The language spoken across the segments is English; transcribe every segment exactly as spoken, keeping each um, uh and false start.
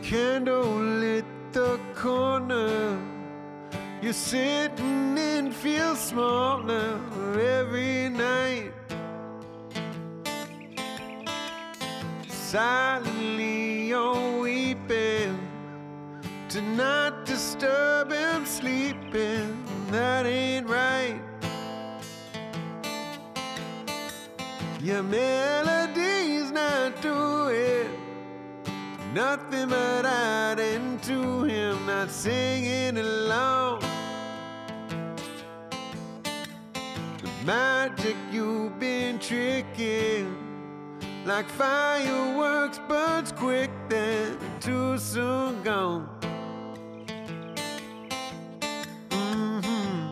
candle lit the corner you're sitting in feels smaller every night. Silently you're weeping to not disturb him sleeping. That ain't right. Your melody's not doing nothing but adding to him, not singing along. The magic you've been tricking, like fireworks burns quick then too soon gone. Mm-hmm.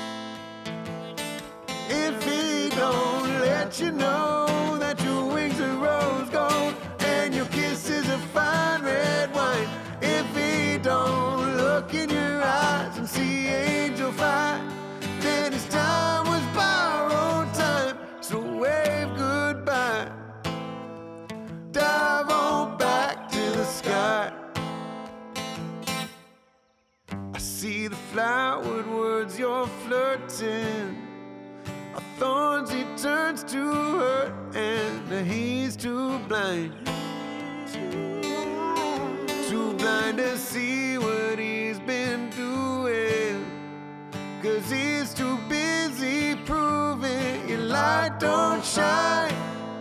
If he don't let you know that your wings are rose gold and your kiss is a fine red wine, if he don't look in your eyes and see angel fire, then his time was borrowed time. So wave goodbye, dive on back to the sky. I see the flowered words you're flirting are thorns he turns to hurt, and he's too blind, too blind to see what he's been doing, 'cause he's too busy proving your light don't shine.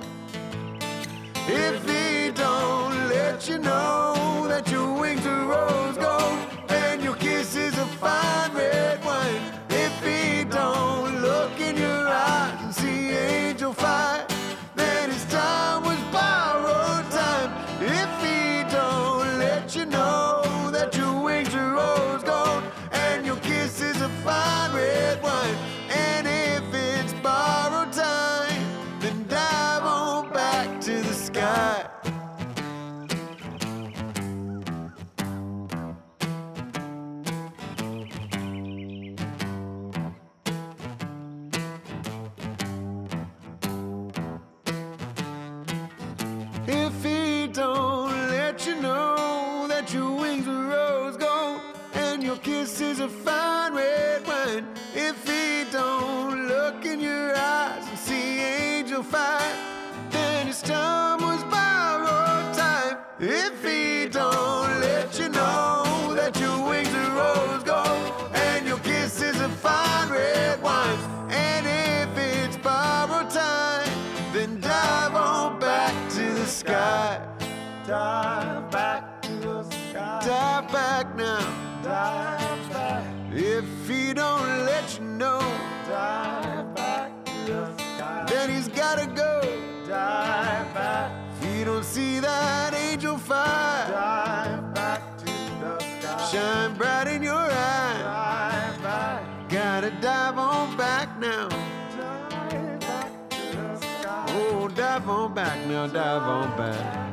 If he don't let you know that your wings are rose gold and your kiss is a fine red wine, if he don't look in your eyes and see angel fire, then his time was borrowed time. If he don't let you know that your wings are rose gold and your kiss is a fine red wine, and if it's borrowed time, then dive on back to the sky. If he don't let you know that your wings are rose gold and your kiss is a fine red wine, if he don't look in your eyes and see angel fire, then his time was borrowed time. If he don't let you know that your wings are rose gold and your kiss is a fine red wine, and if it's borrowed time, then dive on back to the sky. Dive back to the sky. Dive back now. Dive back. If he don't let you know, Dive back to the sky. then he's gotta go. Dive back. If you don't see that angel fire Dive back to the sky. shine bright in your eye, Dive back. gotta dive on back now. Dive back to the sky. Oh, dive on back now, dive on back.